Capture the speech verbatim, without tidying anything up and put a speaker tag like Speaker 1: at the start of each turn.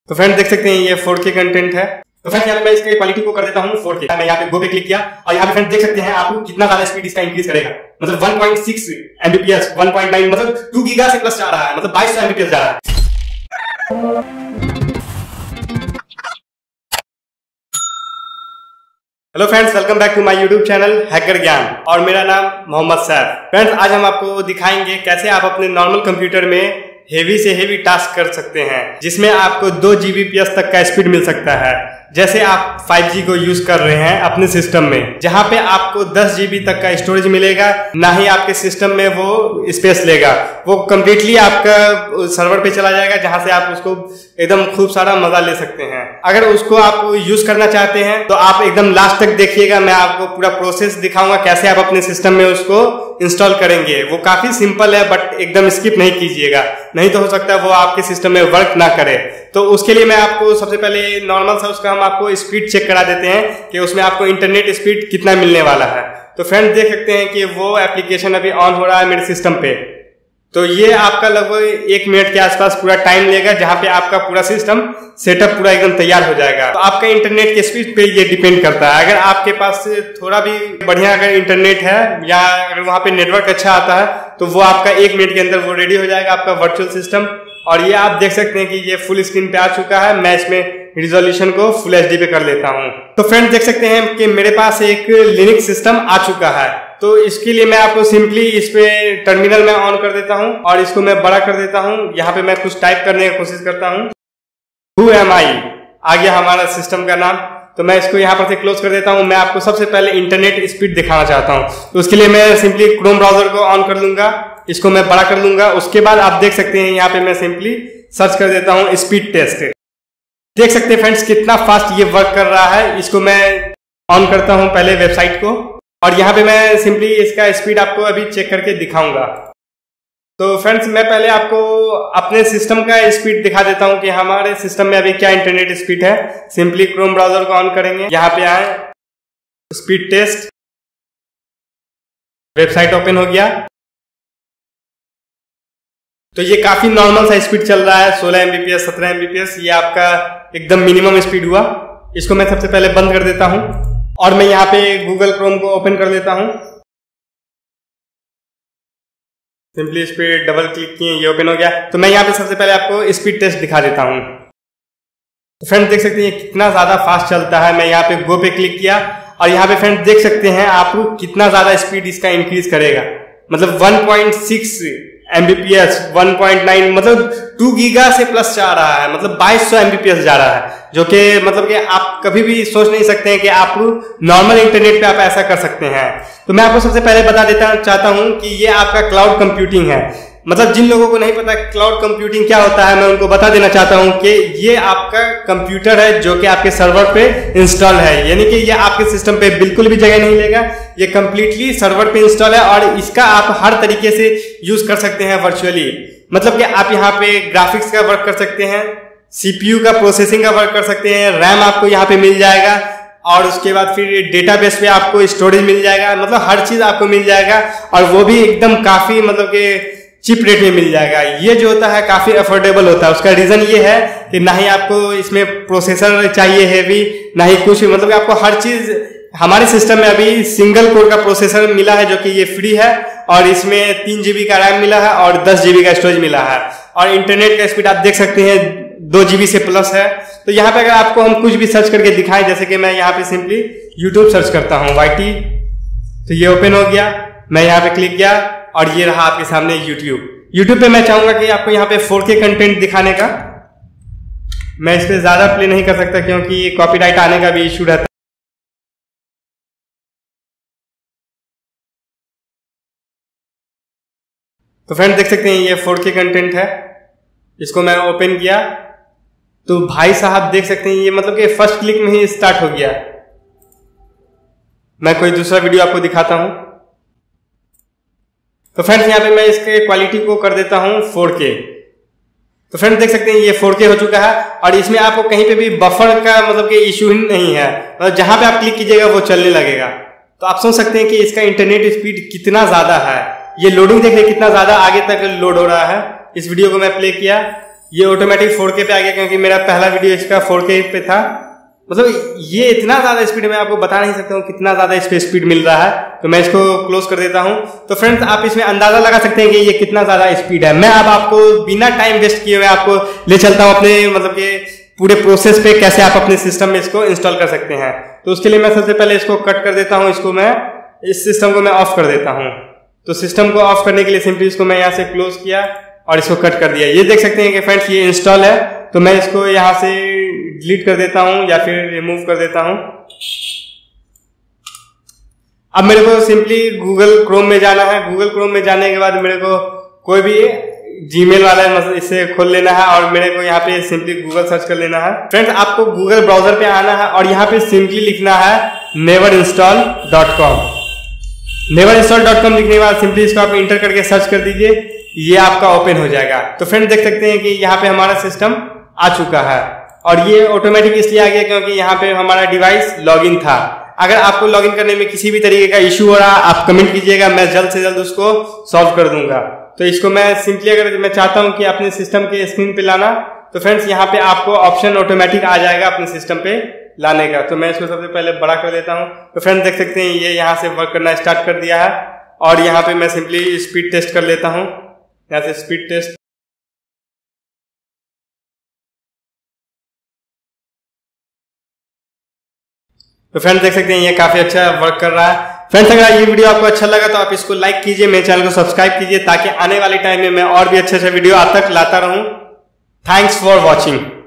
Speaker 1: तो फ्रेंड देख सकते हैं ये फोर के कंटेंट है। तो फ्रेंड यहाँ पे मैं इसके क्वालिटी को कर देता हूँ फोर के। मैं यहाँ पे गो पे क्लिक किया और यहाँ पे फ्रेंड देख सकते हैं आप कितना ज्यादा स्पीड इसका इंक्रीज करेगा। मतलब one point six Mbps, one point nine मतलब टू गीगा से प्लस जा रहा है, मतलब बाईस सौ एमबीपीएस जा रहा है। Hello friends, welcome back to my YouTube channel hacker Gyan और मेरा नाम मोहम्मद सैफ। फ्रेंड्स आज हम आपको दिखाएंगे कैसे आप अपने नॉर्मल कंप्यूटर में हेवी से हेवी टास्क कर सकते हैं, जिसमें आपको दो जीबीपीएस तक का स्पीड मिल सकता है। जैसे आप फाइव जी को यूज कर रहे हैं अपने सिस्टम में, जहां पे आपको दस जीबी तक का स्टोरेज मिलेगा, ना ही आपके सिस्टम में वो स्पेस लेगा, वो कंप्लीटली आपका सर्वर पे चला जाएगा, जहां से आप उसको एकदम खूब सारा मजा ले सकते हैं। अगर उसको आप यूज करना चाहते हैं तो आप एकदम लास्ट तक देखिएगा, मैं आपको पूरा प्रोसेस दिखाऊंगा कैसे आप अपने सिस्टम में उसको इंस्टॉल करेंगे। वो काफी सिंपल है, बट एकदम स्किप नहीं कीजिएगा, नहीं तो हो सकता है वो आपके सिस्टम में वर्क ना करे। तो उसके लिए मैं आपको सबसे पहले नॉर्मल सा उसका हम आपको स्पीड चेक करा देते हैं कि उसमें आपको इंटरनेट स्पीड कितना मिलने वाला है। तो फ्रेंड्स देख सकते हैं कि वो एप्लीकेशन अभी ऑन हो रहा है मेरे सिस्टम पे। तो ये आपका लगभग एक मिनट के आसपास पूरा टाइम लेगा, जहां पे आपका पूरा सिस्टम सेटअप पूरा एकदम तैयार हो जाएगा। तो आपका इंटरनेट के स्पीड पे ये डिपेंड करता है। अगर आपके पास थोड़ा भी बढ़िया अगर इंटरनेट है या अगर वहां पे नेटवर्क अच्छा आता है तो वो आपका एक मिनट के अंदर वो रेडी हो जाएगा आपका वर्चुअल सिस्टम। और ये आप देख सकते हैं कि ये फुल स्क्रीन पे आ चुका है। मैं इसमें रिजोल्यूशन को फुल एचडी पे कर लेता हूं। तो फ्रेंड्स देख सकते हैं कि मेरे पास एक लिनक्स सिस्टम आ चुका है। तो इसके लिए मैं आपको सिंपली इस पे टर्मिनल में ऑन कर देता हूं और इसको मैं बड़ा कर देता हूं। यहाँ पे मैं कुछ टाइप करने की कोशिश करता हूं। हु एम आई आ गया हमारा सिस्टम का नाम। तो मैं इसको यहाँ पर से क्लोज कर देता हूं। मैं आपको सबसे पहले इंटरनेट स्पीड दिखाना चाहता हूं, तो उसके लिए मैं सिंपली क्रोम ब्राउजर को ऑन कर लूंगा, इसको मैं बड़ा कर लूंगा। उसके बाद आप देख सकते हैं यहाँ पे मैं सिंपली सर्च कर देता हूं स्पीड टेस्ट। देख सकते हैं फ्रेंड्स कितना फास्ट ये वर्क कर रहा है। इसको मैं ऑन करता हूं पहले वेबसाइट को और यहाँ पे मैं सिंपली इसका स्पीड आपको अभी चेक करके दिखाऊंगा। तो फ्रेंड्स मैं पहले आपको अपने सिस्टम का स्पीड दिखा देता हूं कि हमारे सिस्टम में अभी क्या इंटरनेट स्पीड है। सिंपली क्रोम ब्राउजर को ऑन करेंगे, यहाँ पे आए, स्पीड टेस्ट, वेबसाइट ओपन हो गया। तो ये काफी नॉर्मल सा स्पीड चल रहा है, सोलह एमबीपीएस, सत्रह एमबीपीएस, ये आपका एकदम मिनिमम स्पीड हुआ। इसको मैं सबसे पहले बंद कर देता हूं और मैं यहाँ पे गूगल क्रोम को ओपन कर देता हूं। सिंपली इस पे डबल क्लिक किए, ये ओपन हो गया। तो मैं यहाँ पे सबसे पहले आपको स्पीड टेस्ट दिखा देता हूं। तो फ्रेंड्स देख सकते हैं कितना ज्यादा फास्ट चलता है। मैं यहाँ पे गो पे क्लिक किया और यहाँ पे फ्रेंड्स देख सकते हैं आप कितना ज्यादा स्पीड इसका इंक्रीज करेगा। मतलब one point six Mbps, one point nine मतलब टू गीगा से प्लस जा रहा है, मतलब बाईस सौ एमबीपीएस जा रहा है, जो कि मतलब कि आप कभी भी सोच नहीं सकते हैं कि आप नॉर्मल इंटरनेट पे आप ऐसा कर सकते हैं। तो मैं आपको सबसे पहले बता देता चाहता हूं कि ये आपका क्लाउड कंप्यूटिंग है। मतलब जिन लोगों को नहीं पता क्लाउड कंप्यूटिंग क्या होता है, मैं उनको बता देना चाहता हूं कि ये आपका कंप्यूटर है जो कि आपके सर्वर पे इंस्टॉल है। यानी कि ये आपके सिस्टम पे बिल्कुल भी जगह नहीं लेगा, ये कंप्लीटली सर्वर पे इंस्टॉल है और इसका आप हर तरीके से यूज कर सकते हैं वर्चुअली। मतलब कि आप यहाँ पे ग्राफिक्स का वर्क कर सकते हैं, सीपीयू का प्रोसेसिंग का वर्क कर सकते हैं, रैम आपको यहाँ पे मिल जाएगा और उसके बाद फिर डेटाबेस पे आपको स्टोरेज मिल जाएगा। मतलब हर चीज आपको मिल जाएगा और वो भी एकदम काफी मतलब कि चीप रेट में मिल जाएगा। ये जो होता है काफी अफोर्डेबल होता है। उसका रीजन ये है कि ना ही आपको इसमें प्रोसेसर चाहिए हैवी, ना ही कुछ, मतलब आपको हर चीज हमारे सिस्टम में अभी सिंगल कोर का प्रोसेसर मिला है जो कि ये फ्री है और इसमें तीन जीबी का रैम मिला है और दस जीबी का स्टोरेज मिला है और इंटरनेट का स्पीड आप देख सकते हैं दो जीबी से प्लस है। तो यहाँ पे अगर आपको हम कुछ भी सर्च करके दिखाएं, जैसे कि मैं यहाँ पे सिंपली यूट्यूब सर्च करता हूँ, वाईटी, तो ये ओपन हो गया। मैं यहाँ पे क्लिक किया और ये रहा आपके सामने यूट्यूब। यूट्यूब पे मैं चाहूंगा कि आपको यहाँ पे फोर के कंटेंट दिखाने का। मैं इस पे ज्यादा प्ले नहीं कर सकता क्योंकि कॉपीराइट आने का भी इश्यू रहता है। तो फ्रेंड देख सकते हैं ये फोर के कंटेंट है। इसको मैं ओपन किया तो भाई साहब देख सकते हैं ये मतलब कि फर्स्ट क्लिक में ही स्टार्ट हो गया। मैं कोई दूसरा वीडियो आपको दिखाता हूं। तो फ्रेंड्स यहाँ पे मैं इसके क्वालिटी को कर देता हूं फोर के। तो फ्रेंड्स देख सकते हैं ये फोर के हो चुका है और इसमें आपको कहीं पे भी बफर का मतलब कि इश्यू नहीं है। मतलब जहां पे आप क्लिक कीजिएगा वो चलने लगेगा। तो आप सोच सकते हैं कि इसका इंटरनेट स्पीड कितना ज्यादा है। ये लोडिंग देखिए कितना ज्यादा आगे तक लोड हो रहा है। इस वीडियो को मैं प्ले किया ये ऑटोमेटिक फोर के पे आ गया क्योंकि मेरा पहला वीडियो इसका फोर के पे था। मतलब ये इतना ज्यादा स्पीड मैं आपको बता नहीं सकता हूँ कितना ज्यादा इस पे स्पीड मिल रहा है। तो मैं इसको क्लोज कर देता हूँ। तो फ्रेंड्स आप इसमें अंदाजा लगा सकते हैं कि ये कितना ज्यादा स्पीड है। मैं अब आपको बिना टाइम वेस्ट किए हुए आपको ले चलता हूँ अपने मतलब कि पूरे प्रोसेस पे कैसे आप अपने सिस्टम में इसको इंस्टॉल कर सकते हैं। तो उसके लिए मैं सबसे पहले इसको कट कर देता हूँ। इसको मैं इस सिस्टम को मैं ऑफ कर देता हूँ। तो सिस्टम को ऑफ करने के लिए सिंपली इसको मैं यहाँ से क्लोज किया और इसको कट कर दिया। ये देख सकते हैं कि फ्रेंड्स ये इंस्टॉल है। तो मैं इसको यहाँ से डिलीट कर देता हूँ या फिर रिमूव कर देता हूँ। अब मेरे को सिंपली गूगल क्रोम में जाना है। गूगल क्रोम में जाने के बाद मेरे को कोई भी जीमेल वाला मतलब इसे खोल लेना है और मेरे को यहाँ पे सिंपली गूगल सर्च कर लेना है। फ्रेंड्स आपको गूगल ब्राउजर पे आना है और यहाँ पे सिंपली लिखना है never install dot com. Never install dot com लिखने के बाद सिंपली इसको आप इंटर करके सर्च कर दीजिए। ये आपका ओपन हो जाएगा। तो फ्रेंड्स देख सकते हैं कि यहाँ पे हमारा सिस्टम आ चुका है और ये ऑटोमेटिक इसलिए आ गया क्योंकि यहाँ पे हमारा डिवाइस लॉगिन था। अगर आपको लॉगिन करने में किसी भी तरीके का इश्यू हो रहा आप कमेंट कीजिएगा, मैं जल्द से जल्द उसको सॉल्व कर दूंगा। तो इसको मैं सिंपली अगर मैं चाहता हूं कि अपने सिस्टम के स्क्रीन पे लाना तो फ्रेंड्स यहाँ पे आपको ऑप्शन ऑटोमेटिक आ जाएगा अपने सिस्टम पे लाने का। तो मैं इसको सबसे पहले बड़ा कर देता हूं। तो फ्रेंड्स देख सकते हैं ये यहाँ से वर्क करना स्टार्ट कर दिया है और यहाँ पे मैं सिंपली स्पीड टेस्ट कर लेता हूँ। यहाँ से स्पीड टेस्ट तो फ्रेंड्स देख सकते हैं ये काफी अच्छा वर्क कर रहा है। फ्रेंड्स अगर ये वीडियो आपको अच्छा लगा तो आप इसको लाइक कीजिए, मेरे चैनल को सब्सक्राइब कीजिए ताकि आने वाले टाइम में मैं और भी अच्छे अच्छे वीडियो आप तक लाता रहूं। Thanks for watching.